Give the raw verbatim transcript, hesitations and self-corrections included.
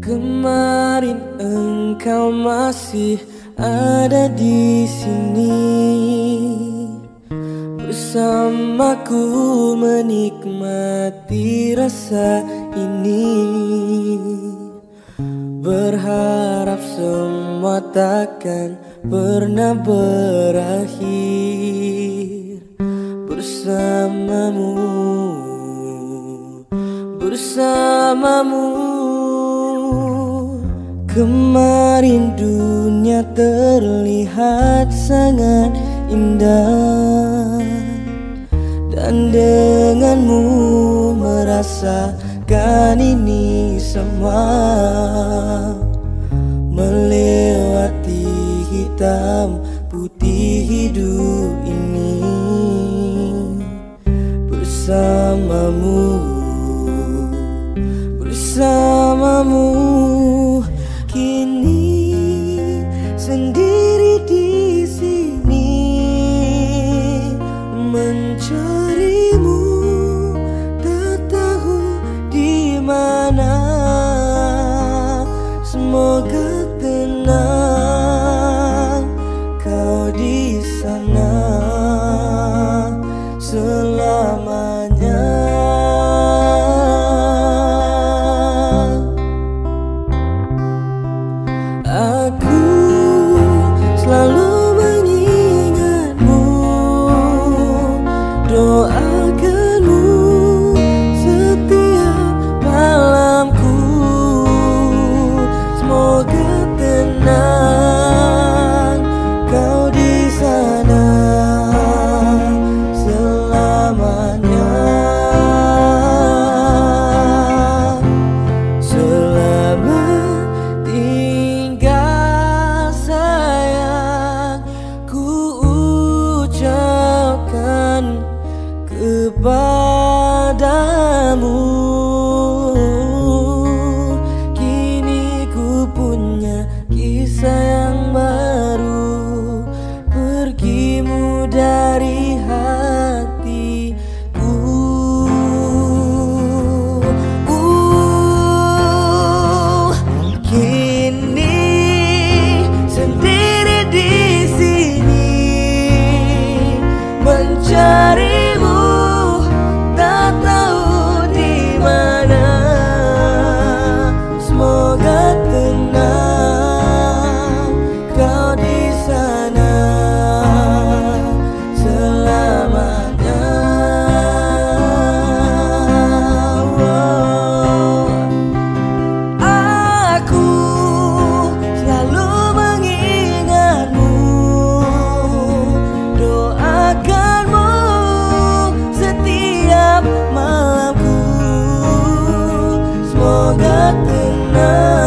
Kemarin engkau masih ada di sini, bersamaku menikmati rasa ini. Berharap semua takkan pernah berakhir bersamamu, bersamamu. Kemarin dunia terlihat sangat indah, dan denganmu merasakan ini semua. Melewati hitam putih hidup ini bersamamu, bersamamu. Kini sendiri di sini mencarimu, tak tahu di mana. Semoga tenang kau di sana selamanya. Aku selalu mengingatmu, doakanmu setiap malamku. Semoga tenang kau di sana selamanya, selamat tinggal sayang ku ucapkan kepadamu. Kini ku punya kisah yang baru, pergimu dari hatiku. uh, Kini sendiri di sini mencarimu, tak tahu di mana. Semoga tenang kau di sana selamanya. Oh, aku selalu mengingatmu, doakanmu setiap malamku. Semoga tenang